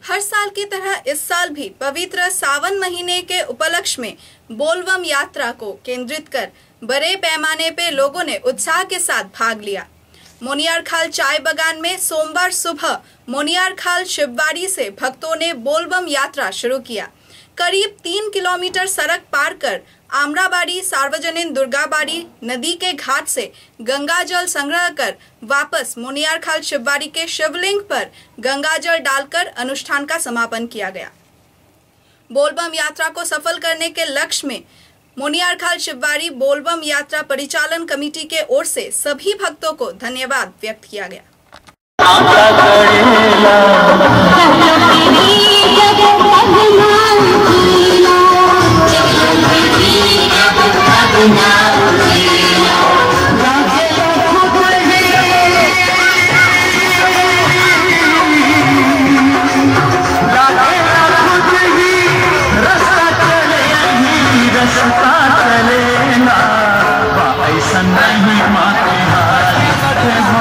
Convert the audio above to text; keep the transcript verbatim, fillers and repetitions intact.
हर साल की तरह इस साल भी पवित्र सावन महीने के उपलक्ष्य में बोलबम यात्रा को केंद्रित कर बड़े पैमाने पे लोगों ने उत्साह के साथ भाग लिया। मोनियारखाल चाय बागान में सोमवार सुबह मोनियारखाल शिवबाड़ी से भक्तों ने बोलबम यात्रा शुरू किया। करीब तीन किलोमीटर सड़क पार कर आमराबाड़ी सार्वजनिक दुर्गाबाड़ी नदी के घाट से गंगाजल संग्रह कर वापस मोनियारखाल शिवबाड़ी के शिवलिंग पर गंगाजल डालकर अनुष्ठान का समापन किया गया। बोलबम यात्रा को सफल करने के लक्ष्य में मोनियारखाल शिवबाड़ी बोलबम यात्रा परिचालन कमेटी के ओर से सभी भक्तों को धन्यवाद व्यक्त किया गया। ऐसा नहीं माते